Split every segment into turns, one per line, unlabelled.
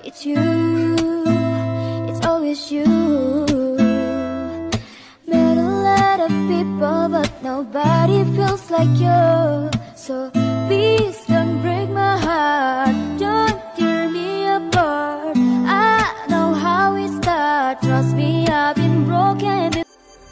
It's you, it's always you. Met a lot of people, but nobody feels like you. So please don't break my heart, don't tear me apart. I know how it starts, trust me, I've been broken before.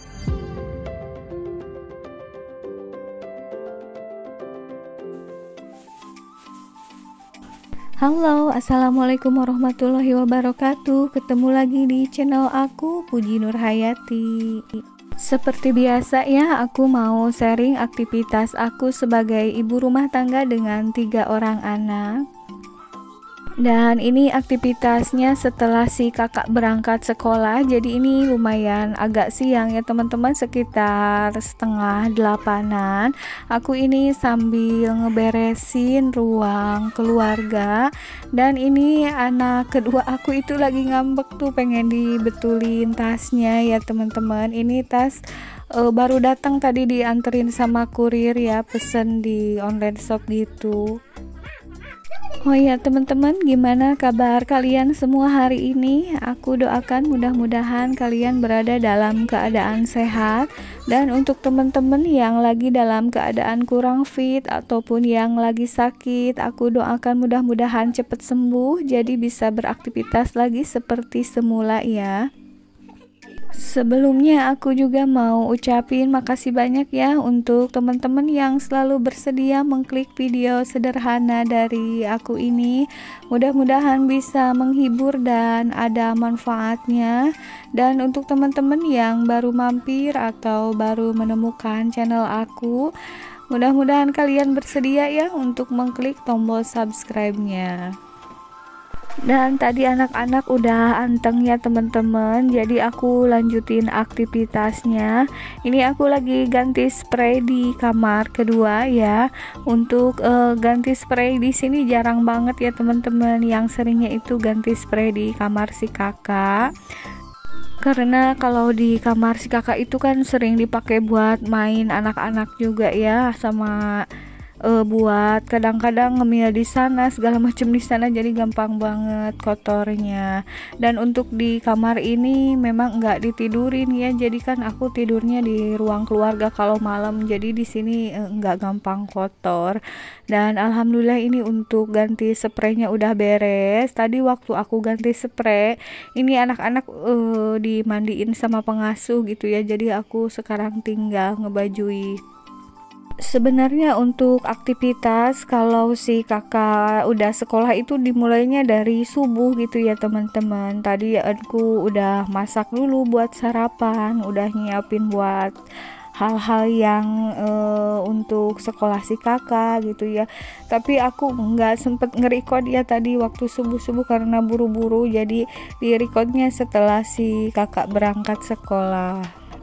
Halo, assalamualaikum warahmatullahi wabarakatuh. Ketemu lagi di channel aku, Puji Nurhayati. Seperti biasa ya, aku mau sharing aktivitas aku sebagai ibu rumah tangga dengan 3 orang anak. Dan ini aktivitasnya setelah si kakak berangkat sekolah. Jadi ini lumayan agak siang ya teman-teman, sekitar setengah 8-an. Aku ini sambil ngeberesin ruang keluarga. Dan ini anak kedua aku itu lagi ngambek tuh, pengen dibetulin tasnya ya teman-teman. Ini tas baru datang tadi, dianterin sama kurir ya, pesen di online shop gitu. Oh ya teman-teman, gimana kabar kalian semua hari ini? Aku doakan mudah-mudahan kalian berada dalam keadaan sehat. Dan untuk teman-teman yang lagi dalam keadaan kurang fit ataupun yang lagi sakit, aku doakan mudah-mudahan cepat sembuh, jadi bisa beraktivitas lagi seperti semula ya. Sebelumnya aku juga mau ucapin makasih banyak ya untuk teman-teman yang selalu bersedia mengklik video sederhana dari aku ini. Mudah-mudahan bisa menghibur dan ada manfaatnya. Dan untuk teman-teman yang baru mampir atau baru menemukan channel aku, mudah-mudahan kalian bersedia ya untuk mengklik tombol subscribe-nya. Dan tadi anak-anak udah anteng ya teman-teman, jadi aku lanjutin aktivitasnya. Ini aku lagi ganti spray di kamar kedua ya. Untuk ganti spray di sini jarang banget ya teman-teman, yang seringnya itu ganti spray di kamar si kakak. Karena kalau di kamar si kakak itu kan sering dipakai buat main anak-anak juga ya, sama buat kadang-kadang ngemil di sana segala macam di sana, jadi gampang banget kotornya. Dan untuk di kamar ini memang nggak ditidurin ya, jadi kan aku tidurnya di ruang keluarga kalau malam, jadi di sini nggak gampang kotor. Dan alhamdulillah ini untuk ganti spraynya udah beres. Tadi waktu aku ganti spray ini anak-anak dimandiin sama pengasuh gitu ya, jadi aku sekarang tinggal ngebajui. Sebenarnya untuk aktivitas kalau si kakak udah sekolah itu dimulainya dari subuh gitu ya teman-teman. Tadi aku udah masak dulu buat sarapan, udah nyiapin buat hal-hal yang untuk sekolah si kakak gitu ya. Tapi aku nggak sempet nge-record ya tadi waktu subuh-subuh karena buru-buru, jadi di-recordnya setelah si kakak berangkat sekolah.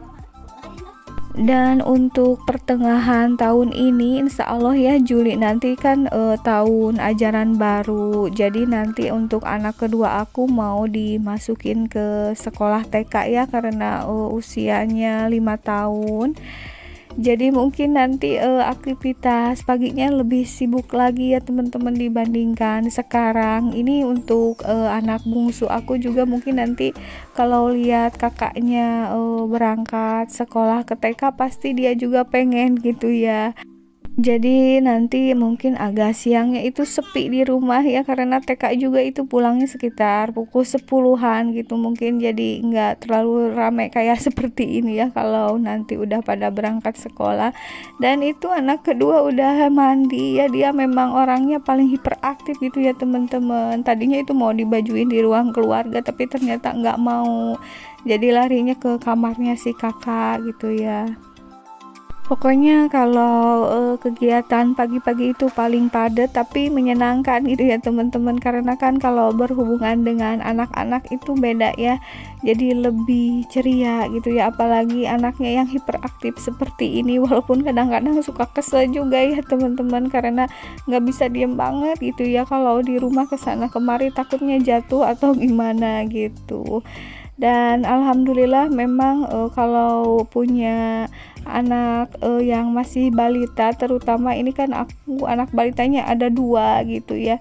Dan untuk pertengahan tahun ini insya Allah ya, Juli nanti kan tahun ajaran baru, jadi nanti untuk anak kedua aku mau dimasukin ke sekolah TK ya, karena usianya 5 tahun. Jadi mungkin nanti aktivitas paginya lebih sibuk lagi ya teman-teman dibandingkan sekarang. Ini untuk anak bungsu aku juga mungkin nanti kalau lihat kakaknya berangkat sekolah ke TK pasti dia juga pengen gitu ya. Jadi nanti mungkin agak siangnya itu sepi di rumah ya, karena TK juga itu pulangnya sekitar pukul 10-an gitu mungkin, jadi nggak terlalu ramai kayak seperti ini ya kalau nanti udah pada berangkat sekolah. Dan itu anak kedua udah mandi ya, dia memang orangnya paling hiperaktif gitu ya teman-teman. Tadinya itu mau dibajuin di ruang keluarga tapi ternyata nggak mau, jadi larinya ke kamarnya si kakak gitu ya. Pokoknya kalau kegiatan pagi-pagi itu paling padat tapi menyenangkan gitu ya teman-teman, karena kan kalau berhubungan dengan anak-anak itu beda ya, jadi lebih ceria gitu ya, apalagi anaknya yang hiperaktif seperti ini. Walaupun kadang-kadang suka kesel juga ya teman-teman, karena nggak bisa diem banget gitu ya, kalau di rumah kesana kemari takutnya jatuh atau gimana gitu. Dan alhamdulillah memang kalau punya anak yang masih balita, terutama ini kan aku anak balitanya ada 2 gitu ya,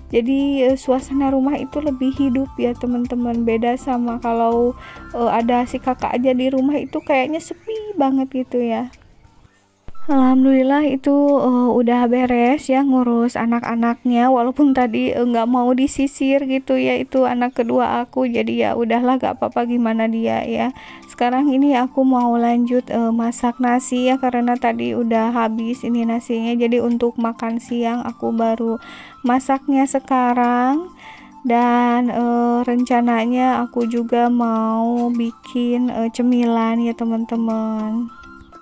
Jadi suasana rumah itu lebih hidup ya teman-teman, beda sama kalau ada si kakak aja di rumah itu kayaknya sepi banget gitu ya. Alhamdulillah itu udah beres ya ngurus anak-anaknya, walaupun tadi nggak mau disisir gitu ya, itu anak kedua aku, jadi ya udahlah gak apa-apa gimana dia ya. Sekarang ini aku mau lanjut masak nasi ya, karena tadi udah habis ini nasinya, jadi untuk makan siang aku baru masaknya sekarang. Dan rencananya aku juga mau bikin cemilan ya teman-teman.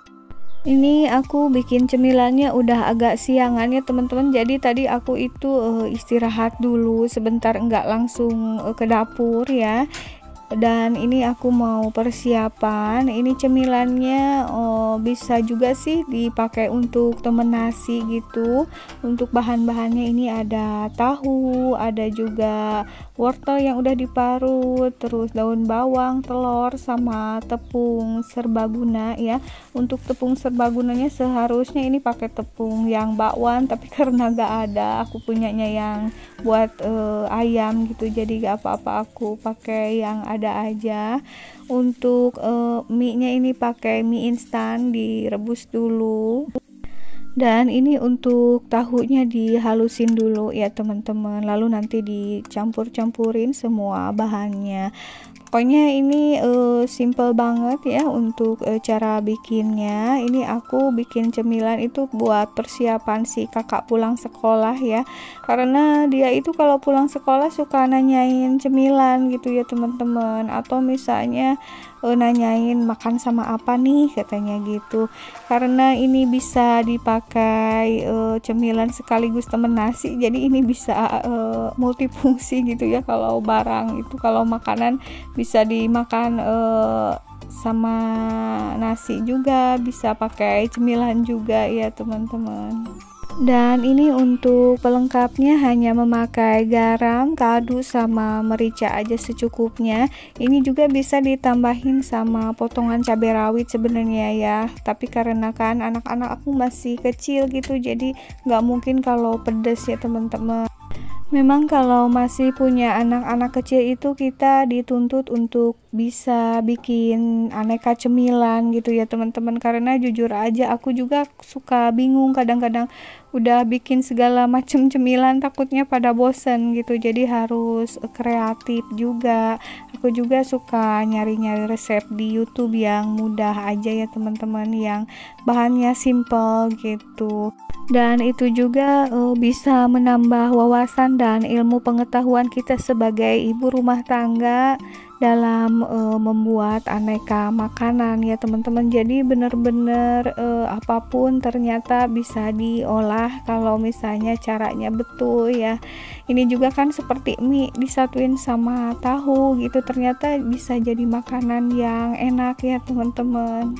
Ini aku bikin cemilannya udah agak siangan ya teman-teman, jadi tadi aku itu istirahat dulu sebentar, enggak langsung ke dapur ya. Dan ini aku mau persiapan, ini cemilannya bisa juga sih dipakai untuk temen nasi gitu. Untuk bahan-bahannya ini ada tahu, ada juga wortel yang udah diparut, terus daun bawang, telur, sama tepung serbaguna ya. Untuk tepung serbagunanya seharusnya ini pakai tepung yang bakwan, tapi karena gak ada, aku punyanya yang buat ayam gitu, jadi gak apa-apa aku pakai yang ada aja. Untuk mie-nya ini pakai mie instan, direbus dulu. Dan ini untuk tahunya dihalusin dulu ya teman-teman, lalu nanti dicampur-campurin semua bahannya. Pokoknya ini simple banget ya untuk cara bikinnya. Ini aku bikin cemilan itu buat persiapan si kakak pulang sekolah ya, karena dia itu kalau pulang sekolah suka nanyain cemilan gitu ya teman-teman, atau misalnya nanyain makan sama apa nih katanya gitu. Karena ini bisa dipakai cemilan sekaligus temen nasi, jadi ini bisa multifungsi gitu ya. Kalau barang itu, kalau makanan bisa dimakan sama nasi juga, bisa pakai cemilan juga ya teman-teman. Dan ini untuk pelengkapnya hanya memakai garam, kaldu, sama merica aja secukupnya. Ini juga bisa ditambahin sama potongan cabai rawit sebenarnya ya, tapi karena kan anak-anak aku masih kecil gitu, jadi nggak mungkin kalau pedes ya teman-teman. Memang kalau masih punya anak-anak kecil itu kita dituntut untuk bisa bikin aneka cemilan gitu ya teman-teman, karena jujur aja aku juga suka bingung kadang-kadang udah bikin segala macam cemilan takutnya pada bosen gitu, jadi harus kreatif juga. Aku juga suka nyari-nyari resep di YouTube yang mudah aja ya teman-teman, yang bahannya simple gitu. Dan itu juga bisa menambah wawasan dan ilmu pengetahuan kita sebagai ibu rumah tangga dalam membuat aneka makanan ya teman-teman. Jadi benar-benar apapun ternyata bisa diolah kalau misalnya caranya betul ya. Ini juga kan seperti mie disatuin sama tahu gitu, ternyata bisa jadi makanan yang enak ya teman-teman.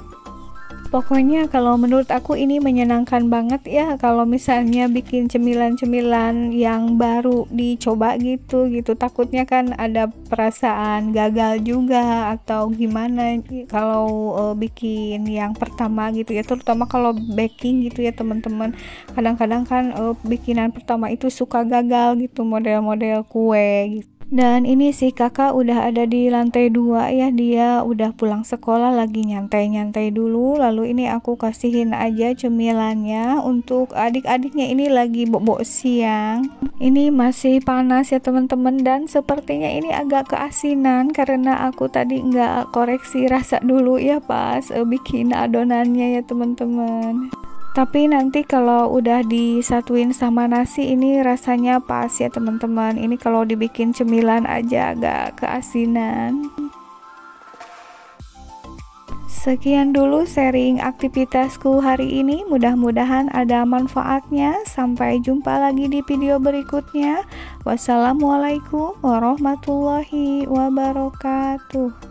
Pokoknya kalau menurut aku ini menyenangkan banget ya kalau misalnya bikin cemilan-cemilan yang baru dicoba gitu. Takutnya kan ada perasaan gagal juga atau gimana kalau bikin yang pertama gitu ya, terutama kalau baking gitu ya teman-teman. Kadang-kadang kan bikinan pertama itu suka gagal gitu, model-model kue gitu. Dan ini si kakak udah ada di lantai 2 ya, dia udah pulang sekolah, lagi nyantai-nyantai dulu. Lalu ini aku kasihin aja cemilannya. Untuk adik-adiknya ini lagi bobo siang. Ini masih panas ya teman-teman, dan sepertinya ini agak keasinan karena aku tadi nggak koreksi rasa dulu ya pas bikin adonannya ya teman-teman. Tapi nanti kalau udah disatuin sama nasi ini rasanya pas ya teman-teman. Ini kalau dibikin cemilan aja agak keasinan. Sekian dulu sharing aktivitasku hari ini, mudah-mudahan ada manfaatnya. Sampai jumpa lagi di video berikutnya. Wassalamualaikum warahmatullahi wabarakatuh.